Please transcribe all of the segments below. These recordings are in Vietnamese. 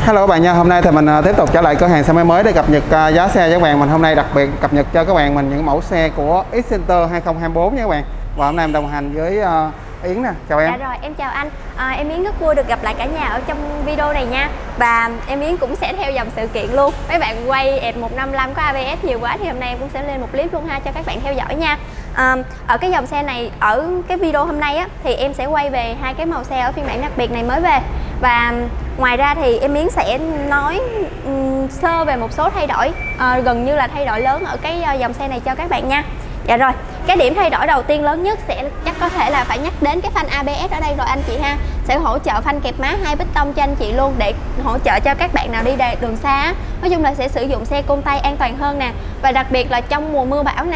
Hello các bạn nha, hôm nay thì mình tiếp tục trở lại cửa hàng xe máy mới để cập nhật giá xe cho các bạn. Mình hôm nay đặc biệt cập nhật cho các bạn mình những mẫu xe của Xcenter 2024 nha các bạn. Và hôm nay mình đồng hành với Yến nè, chào em. Dạ rồi, em chào anh. Em Yến rất vui được gặp lại cả nhà ở trong video này nha. Và em Yến cũng sẽ theo dòng sự kiện luôn. Mấy bạn quay ET 155 có ABS nhiều quá thì hôm nay em cũng sẽ lên một clip luôn ha cho các bạn theo dõi nha. Ở cái dòng xe này, ở cái video hôm nay á, thì em sẽ quay về hai cái màu xe ở phiên bản đặc biệt này mới về. Và ngoài ra thì em Yến sẽ nói sơ về một số thay đổi, gần như là thay đổi lớn ở cái dòng xe này cho các bạn nha. Dạ rồi, cái điểm thay đổi đầu tiên lớn nhất sẽ chắc có thể là phải nhắc đến cái phanh ABS ở đây rồi anh chị ha. Sẽ hỗ trợ phanh kẹp má 2 piston cho anh chị luôn, để hỗ trợ cho các bạn nào đi đường xa. Nói chung là sẽ sử dụng xe côn tay an toàn hơn nè. Và đặc biệt là trong mùa mưa bão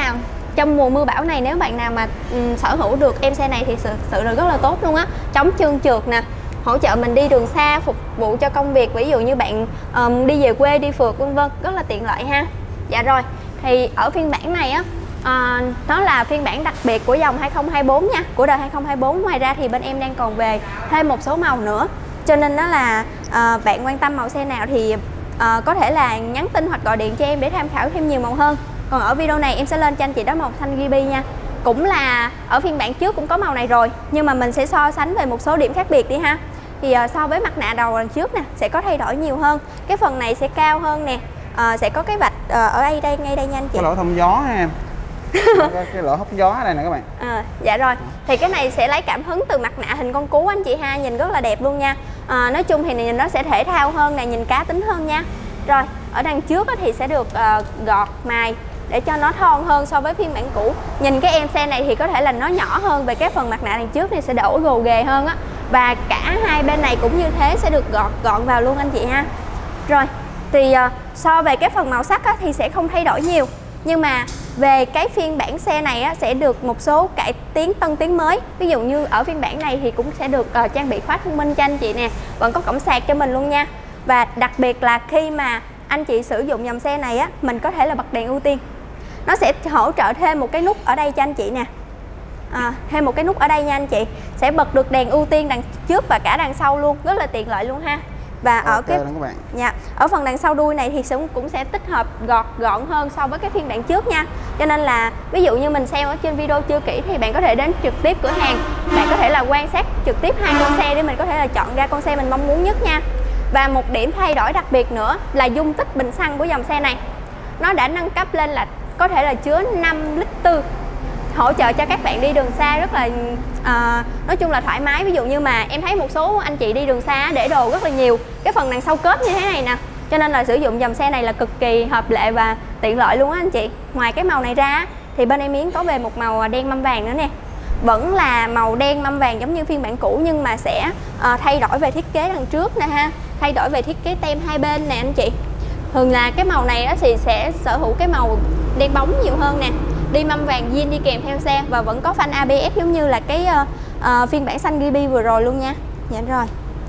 này nếu bạn nào mà sở hữu được em xe này thì thực sự là rất là tốt luôn á. Chống trơn trượt nè, hỗ trợ mình đi đường xa, phục vụ cho công việc, ví dụ như bạn đi về quê, đi phượt vân vân, rất là tiện lợi ha. Dạ rồi, thì ở phiên bản này á, nó là phiên bản đặc biệt của dòng 2024 nha, của đời 2024. Ngoài ra thì bên em đang còn về thêm một số màu nữa, cho nên đó là bạn quan tâm màu xe nào thì có thể là nhắn tin hoặc gọi điện cho em để tham khảo thêm nhiều màu hơn. Còn ở video này em sẽ lên cho anh chị đó màu xanh ruby nha. Cũng là ở phiên bản trước cũng có màu này rồi, nhưng mà mình sẽ so sánh về một số điểm khác biệt đi ha. Thì so với mặt nạ đầu lần trước nè, sẽ có thay đổi nhiều hơn. Cái phần này sẽ cao hơn nè, sẽ có cái vạch ở đây ngay đây nha anh chị. Cái lỗ thông gió ha em. cái lỗ hốc gió ở đây nè các bạn. Dạ rồi, thì cái này sẽ lấy cảm hứng từ mặt nạ hình con cú anh chị ha, nhìn rất là đẹp luôn nha. Nói chung thì nhìn nó sẽ thể thao hơn nè, nhìn cá tính hơn nha. Rồi, ở đằng trước thì sẽ được gọt mài để cho nó thon hơn so với phiên bản cũ. Nhìn cái em xe này thì có thể là nó nhỏ hơn về cái phần mặt nạ đằng trước thì sẽ đổ gồ ghề hơn á. Và cả hai bên này cũng như thế, sẽ được gọn vào luôn anh chị ha. Rồi, thì so về cái phần màu sắc á, thì sẽ không thay đổi nhiều. Nhưng mà về cái phiên bản xe này á, sẽ được một số cải tiến tân tiến mới. Ví dụ như ở phiên bản này thì cũng sẽ được trang bị khóa thông minh cho anh chị nè, vẫn có cổng sạc cho mình luôn nha. Và đặc biệt là khi mà anh chị sử dụng dòng xe này á, mình có thể là bật đèn ưu tiên. Nó sẽ hỗ trợ thêm một cái nút ở đây cho anh chị nè. Thêm một cái nút ở đây nha anh chị, sẽ bật được đèn ưu tiên đằng trước và cả đằng sau luôn, rất là tiện lợi luôn ha. Và ở ở phần đằng sau đuôi này thì cũng sẽ tích hợp gọn hơn so với cái phiên bản trước nha. Cho nên là ví dụ như mình xem ở trên video chưa kỹ thì bạn có thể đến trực tiếp cửa hàng, bạn có thể là quan sát trực tiếp hai con xe để mình có thể là chọn ra con xe mình mong muốn nhất nha. Và một điểm thay đổi đặc biệt nữa là dung tích bình xăng của dòng xe này. Nó đã nâng cấp lên là có thể là chứa 5 lít tư, hỗ trợ cho các bạn đi đường xa rất là nói chung là thoải mái. Ví dụ như mà em thấy một số anh chị đi đường xa để đồ rất là nhiều, cái phần đằng sau kết như thế này nè, cho nên là sử dụng dòng xe này là cực kỳ hợp lệ và tiện lợi luôn á anh chị. Ngoài cái màu này ra thì bên em Yến có về một màu đen mâm vàng nữa nè. Vẫn là màu đen mâm vàng giống như phiên bản cũ, nhưng mà sẽ thay đổi về thiết kế đằng trước nè ha, thay đổi về thiết kế tem hai bên nè anh chị. Thường là cái màu này thì sẽ sở hữu cái màu đen bóng nhiều hơn nè, đi mâm vàng zin đi kèm theo xe, và vẫn có phanh ABS giống như là cái phiên bản xanh ruby vừa rồi luôn nha. Dạ rồi,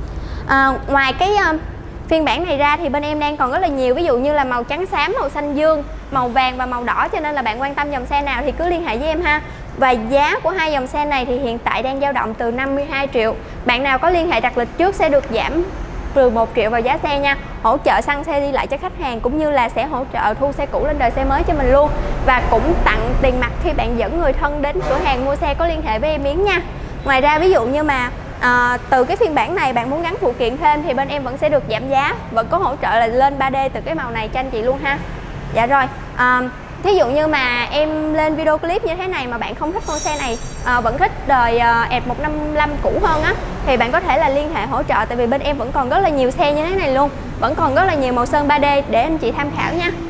ngoài cái phiên bản này ra thì bên em đang còn rất là nhiều, ví dụ như là màu trắng xám, màu xanh dương, màu vàng và màu đỏ. Cho nên là bạn quan tâm dòng xe nào thì cứ liên hệ với em ha. Và giá của hai dòng xe này thì hiện tại đang dao động từ 52 triệu. Bạn nào có liên hệ đặt lịch trước sẽ được giảm trừ 1 triệu vào giá xe nha, hỗ trợ xăng xe đi lại cho khách hàng, cũng như là sẽ hỗ trợ thu xe cũ lên đời xe mới cho mình luôn. Và cũng tặng tiền mặt khi bạn dẫn người thân đến cửa hàng mua xe có liên hệ với em Yến nha. Ngoài ra ví dụ như mà từ cái phiên bản này bạn muốn gắn phụ kiện thêm thì bên em vẫn sẽ được giảm giá, vẫn có hỗ trợ là lên 3D từ cái màu này cho anh chị luôn ha. Dạ rồi, thí dụ như mà em lên video clip như thế này mà bạn không thích con xe này, vẫn thích đời ET 155 cũ hơn á, thì bạn có thể là liên hệ hỗ trợ. Tại vì bên em vẫn còn rất là nhiều xe như thế này luôn, vẫn còn rất là nhiều màu sơn 3D để anh chị tham khảo nha.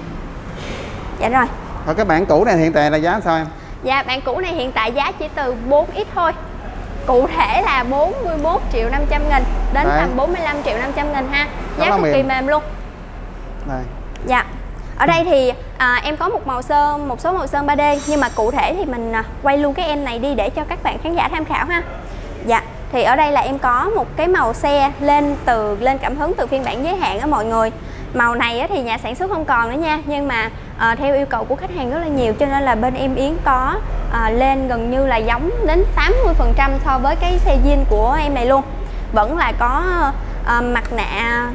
Dạ rồi. Ở cái bản cũ này hiện tại là giá sao em? Dạ, bản cũ này hiện tại giá chỉ từ 4x thôi. Cụ thể là 41 triệu 500 nghìn đến tầm 45 triệu 500 nghìn ha. Giá cực kỳ mềm luôn. Đây. Dạ. Ở đây thì em có một số màu sơn 3D, nhưng mà cụ thể thì mình quay luôn cái em này đi để cho các bạn khán giả tham khảo ha. Dạ, thì ở đây là em có một cái màu xe lên cảm hứng từ phiên bản giới hạn á mọi người. Màu này thì nhà sản xuất không còn nữa nha, nhưng mà theo yêu cầu của khách hàng rất là nhiều, cho nên là bên em Yến có lên gần như là giống đến 80% so với cái xe zin của em này luôn. Vẫn là có mặt nạ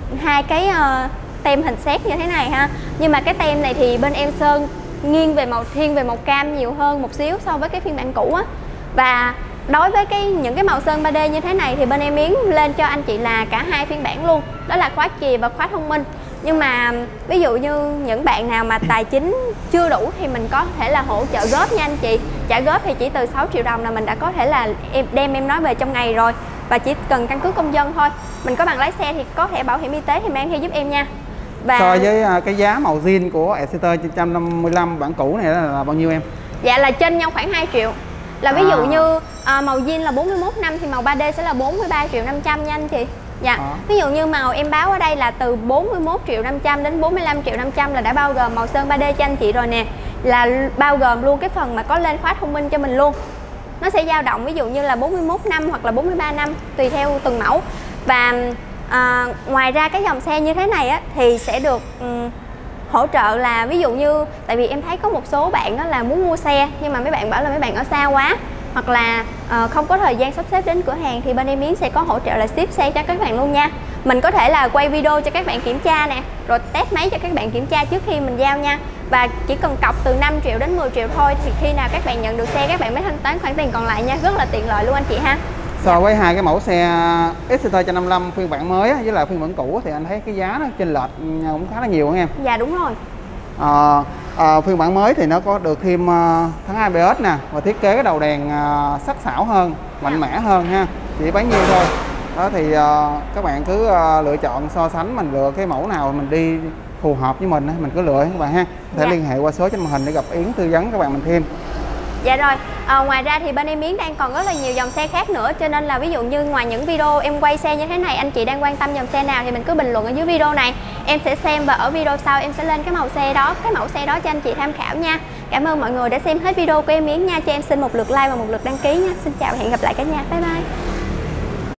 hai cái tem hình xét như thế này ha. Nhưng mà cái tem này thì bên em sơn thiên về màu cam nhiều hơn một xíu so với cái phiên bản cũ á. Và đối với những cái màu sơn 3D như thế này thì bên em Yến lên cho anh chị là cả hai phiên bản luôn, đó là khóa chì và khóa thông minh. Nhưng mà ví dụ như những bạn nào mà tài chính chưa đủ thì mình có thể là hỗ trợ góp nha anh chị. Trả góp thì chỉ từ 6 triệu đồng là mình đã có thể là em nói về trong ngày rồi. Và chỉ cần căn cước công dân thôi. Mình có bằng lái xe thì có thẻ bảo hiểm y tế thì mang theo giúp em nha. Và so với cái giá màu zin của Exeter 955 bản cũ này là bao nhiêu em? Dạ là trên nhau khoảng 2 triệu. Là ví dụ như màu zin là 41 năm thì màu 3D sẽ là 43 triệu 500 nha anh chị. Dạ. Ví dụ như màu em báo ở đây là từ 41 triệu 500 đến 45 triệu 500 là đã bao gồm màu sơn 3D cho anh chị rồi nè. Là bao gồm luôn cái phần mà có lên khóa thông minh cho mình luôn. Nó sẽ dao động ví dụ như là 41 năm hoặc là 43 năm tùy theo từng mẫu. Và ngoài ra cái dòng xe như thế này á, thì sẽ được hỗ trợ là ví dụ như tại vì em thấy có một số bạn đó là muốn mua xe nhưng mà mấy bạn bảo là mấy bạn ở xa quá hoặc là không có thời gian sắp xếp đến cửa hàng thì bên em Yến sẽ có hỗ trợ là ship xe cho các bạn luôn nha. Mình có thể là quay video cho các bạn kiểm tra nè, rồi test máy cho các bạn kiểm tra trước khi mình giao nha. Và chỉ cần cọc từ 5 triệu đến 10 triệu thôi thì khi nào các bạn nhận được xe các bạn mới thanh toán khoản tiền còn lại nha. Rất là tiện lợi luôn anh chị ha. So với hai cái mẫu xe Exeter 155 phiên bản mới với lại phiên bản cũ thì anh thấy cái giá nó chênh lệch cũng khá là nhiều không em? Dạ đúng rồi. Phiên bản mới thì nó có được thêm thắng ABS nè và thiết kế cái đầu đèn sắc sảo hơn, mạnh mẽ hơn ha. Chỉ bấy nhiêu thôi. Đó thì các bạn cứ lựa chọn so sánh, mình lựa cái mẫu nào mình đi phù hợp với mình cứ lựa các bạn ha. Có thể liên hệ qua số trên màn hình để gặp Yến tư vấn các bạn mình thêm. Dạ rồi, ngoài ra thì bên em Yến đang còn rất là nhiều dòng xe khác nữa. Cho nên là ví dụ như ngoài những video em quay xe như thế này, anh chị đang quan tâm dòng xe nào thì mình cứ bình luận ở dưới video này. Em sẽ xem và ở video sau em sẽ lên cái mẫu xe đó cho anh chị tham khảo nha. Cảm ơn mọi người đã xem hết video của em Yến nha. Cho em xin một lượt like và một lượt đăng ký nha. Xin chào và hẹn gặp lại cả nhà. Bye bye.